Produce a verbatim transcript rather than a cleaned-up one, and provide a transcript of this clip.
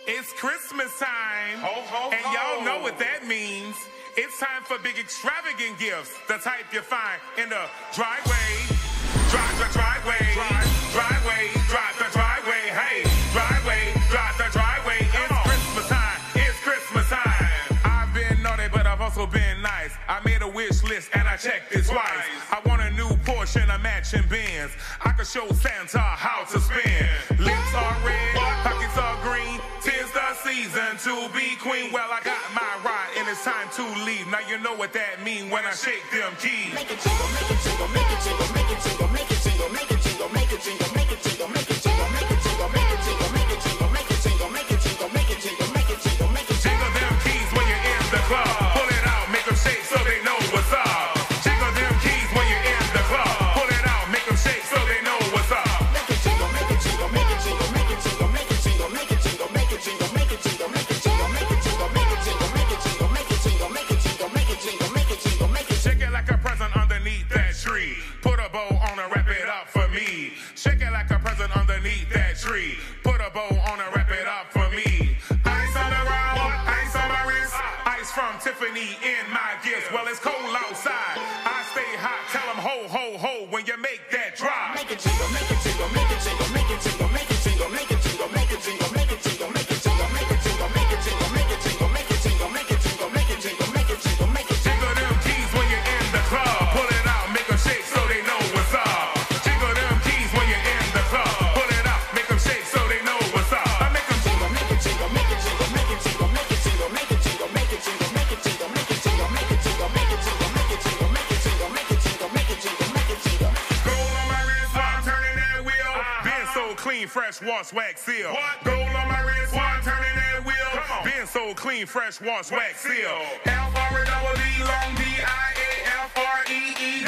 It's Christmas time, Ho, ho, and y'all ho. know what that means. It's time for big extravagant gifts, the type you find in the driveway, drive the driveway, drive, driveway, drive the driveway, hey, driveway, drive the driveway. It's Christmas time, it's Christmas time. I've been naughty, but I've also been nice. I made a wish list and I checked it twice. I want a new Porsche and a matching Benz. I could show Santa how to spin. Lips are red, pockets are green. Tis the season to be queen. Well, I got my ride and it's time to leave. Now you know what that mean when I shake them keys. Make it jingle, make it jingle, make it jingle, make it jingle, make it jingle, make it jingle, make it jingle, make it jingle, make it jingle, make it jingle, make it jingle, make it jingle, make it jingle, make it jingle, make it jingle, make it jingle, make it jingle them keys when you're in the club. Pull it out, make them shake so they know what's up. Jingle them keys when you're in the club. Pull it out, make them shake so they know what's up. Make it jingle, make it jingle, make it jingle, make it jingle, make it jingle, make it jingle, make it jingle, make it jingle, make it jingle, make it jingle, make it jingle, make it jingle, make it jingle, make it jingle, make it jingle, make it jingle, make it shake it like a present underneath that tree. Put a bow on and wrap it up for me. Shake it like a present underneath that tree. Put a bow on and wrap it up for me. Ice on the ground, ice on my wrist. Ice from Tiffany in my gifts. Well, it's cold outside. I stay hot. Tell them ho, ho, ho when you make that drop. Make it jingle, make it jingle, make it jingle, make it jingle, make it jingle, make it jingle, make it jingle, make it jingle, make it jingle, make it jingle, make it jingle, make it jingle, make it jingle, make it jingle, make it jingle, make it jingle, make it jingle them keys when you're in the club. Pull it out, make them shake so they know what's up. Jingle them keys when you're in the club. Pull it out, make them shake so they know what's up. I make them jingle, make it jingle, make it jingle, make it jingle, make it jingle, make it jingle, make it jingle, make it jingle, make it jingle, make it jingle, make it jingle, make it jingle, make it jingle, make it jingle, make it jingle, make it jingle. Gold on my wrist while I'm turning that wheel. Been so clean, fresh, wash, wax, seal. Gold on my wrist while I'm turning that wheel. Been so clean, fresh, wash, wax, seal. F R double D long D I A F R E E.